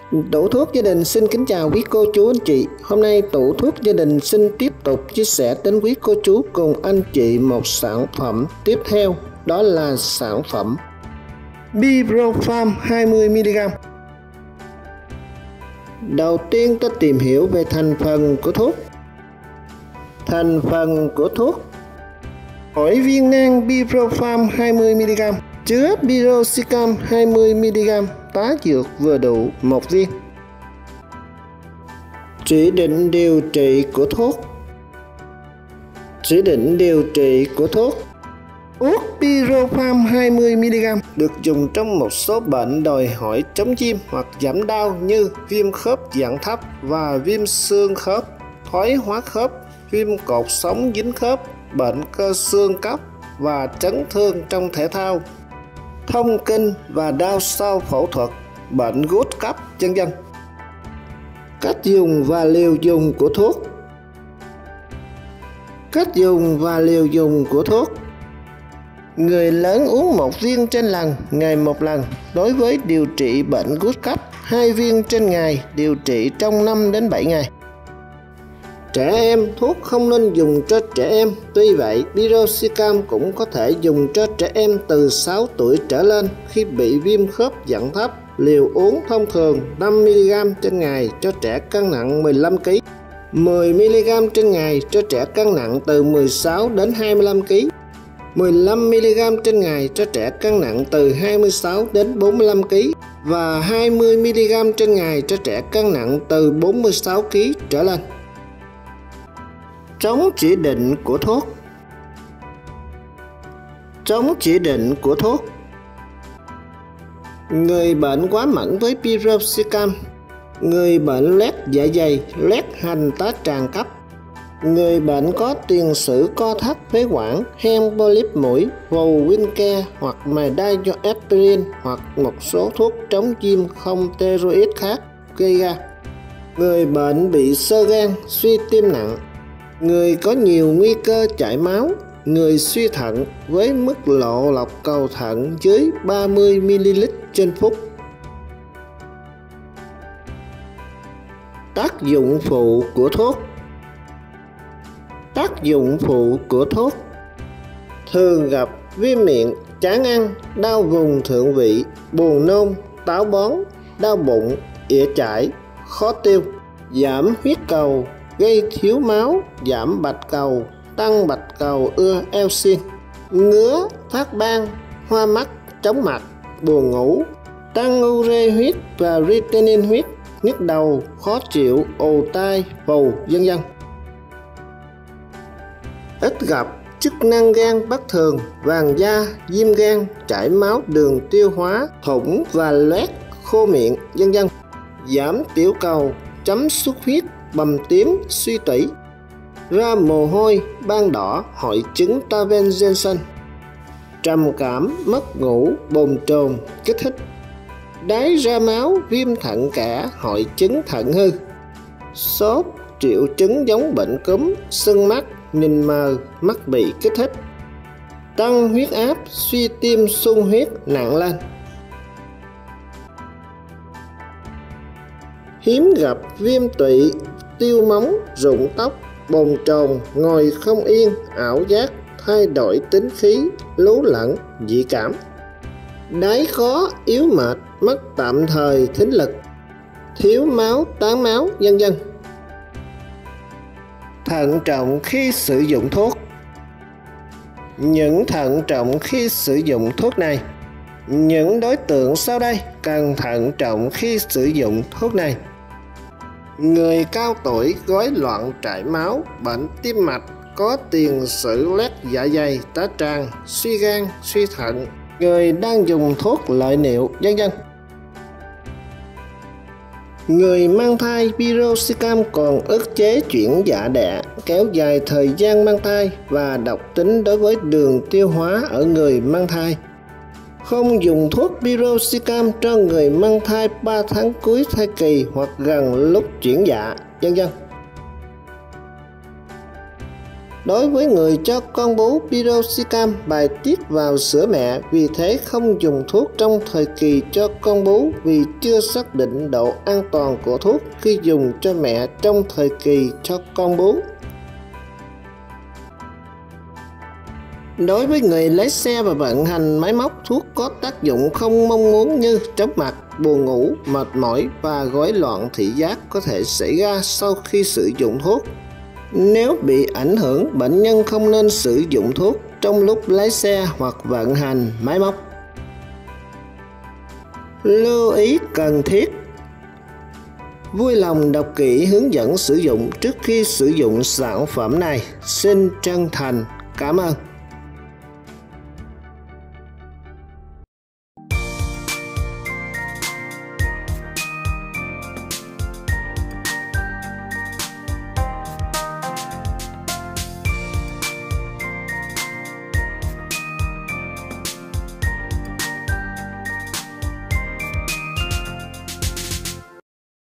Tủ thuốc gia đình xin kính chào quý cô chú anh chị. Hôm nay tủ thuốc gia đình xin tiếp tục chia sẻ đến quý cô chú cùng anh chị một sản phẩm tiếp theo, đó là sản phẩm Biprofarm 20mg. Đầu tiên ta tìm hiểu về thành phần của thuốc. Thành phần của thuốc: mỗi viên nang Biprofarm 20mg chứa Piroxicam 20mg, tá dược vừa đủ 1 viên. Chỉ định điều trị của thuốc. Chỉ định điều trị của thuốc: thuốc Biprofarm 20mg được dùng trong một số bệnh đòi hỏi chống viêm hoặc giảm đau như viêm khớp dạng thấp và viêm xương khớp, thoái hóa khớp, viêm cột sống dính khớp, bệnh cơ xương cấp và chấn thương trong thể thao, thông kinh và đau sau phẫu thuật, bệnh gút cấp, vân vân. Cách dùng và liều dùng của thuốc. Cách dùng và liều dùng của thuốc: người lớn uống 1 viên trên lần, ngày 1 lần đối với điều trị bệnh gút cấp, 2 viên trên ngày điều trị trong 5 đến 7 ngày. Trẻ em, thuốc không nên dùng cho trẻ em. Tuy vậy, Piroxicam cũng có thể dùng cho trẻ em từ 6 tuổi trở lên khi bị viêm khớp dạng thấp. Liều uống thông thường 5mg trên ngày cho trẻ cân nặng 15 kg, 10mg trên ngày cho trẻ cân nặng từ 16 đến 25 kg, 15mg trên ngày cho trẻ cân nặng từ 26 đến 45 kg và 20mg trên ngày cho trẻ cân nặng từ 46 kg trở lên. Chống chỉ định của thuốc. Chống chỉ định của thuốc: người bệnh quá mẫn với Piroxicam, người bệnh loét dạ dày, loét hành tá tràng cấp, người bệnh có tiền sử co thắt phế quản, hen polyp mũi, vồ Winke hoặc Midazoaspirin hoặc một số thuốc chống viêm không steroid khác gây ra, người bệnh bị xơ gan, suy tim nặng, người có nhiều nguy cơ chảy máu, người suy thận với mức lộ lọc cầu thận dưới 30ml trên phút. Tác dụng phụ của thuốc. Tác dụng phụ của thuốc: thường gặp viêm miệng, chán ăn, đau vùng thượng vị, buồn nôn, táo bón, đau bụng, ỉa chải, khó tiêu, giảm huyết cầu, gây thiếu máu, giảm bạch cầu, tăng bạch cầu ưa elsin, ngứa, phát ban, hoa mắt, chóng mặt, buồn ngủ, tăng ure huyết và retenin huyết, nhức đầu, khó chịu, ù tai, phù, vân vân. Ít gặp chức năng gan bất thường, vàng da, viêm gan, chảy máu đường tiêu hóa, thủng và loét, khô miệng, vân vân. Giảm tiểu cầu, chấm xuất huyết, bầm tím, suy tủy, ra mồ hôi, ban đỏ, hội chứng Taven-Jensen, trầm cảm, mất ngủ, bồn chồn, kích thích, đái ra máu, viêm thận cả, hội chứng thận hư, sốt, triệu chứng giống bệnh cúm, sưng mắt, nhìn mờ, mắt bị kích thích, tăng huyết áp, suy tim xung huyết nặng lên. Hiếm gặp viêm tụy, tiêu móng, rụng tóc, bồn chồn, ngồi không yên, ảo giác, thay đổi tính khí, lú lẫn, dị cảm, đái khó, yếu mệt, mất tạm thời thính lực, thiếu máu, tán máu, vân vân. Thận trọng khi sử dụng thuốc. Những thận trọng khi sử dụng thuốc này. Những đối tượng sau đây cần thận trọng khi sử dụng thuốc này: người cao tuổi, rối loạn chảy máu, bệnh tim mạch, có tiền sử loét dạ dày, tá tràng, suy gan, suy thận, người đang dùng thuốc lợi niệu, vân vân. Người mang thai, Piroxicam còn ức chế chuyển dạ đẻ, kéo dài thời gian mang thai và độc tính đối với đường tiêu hóa ở người mang thai. Không dùng thuốc Piroxicam cho người mang thai 3 tháng cuối thai kỳ hoặc gần lúc chuyển dạ, vân vân. Đối với người cho con bú, piroxicam bài tiết vào sữa mẹ, vì thế không dùng thuốc trong thời kỳ cho con bú vì chưa xác định độ an toàn của thuốc khi dùng cho mẹ trong thời kỳ cho con bú. Đối với người lái xe và vận hành máy móc, thuốc có tác dụng không mong muốn như chóng mặt, buồn ngủ, mệt mỏi và rối loạn thị giác có thể xảy ra sau khi sử dụng thuốc. Nếu bị ảnh hưởng, bệnh nhân không nên sử dụng thuốc trong lúc lái xe hoặc vận hành máy móc. Lưu ý cần thiết: vui lòng đọc kỹ hướng dẫn sử dụng trước khi sử dụng sản phẩm này. Xin chân thành cảm ơn.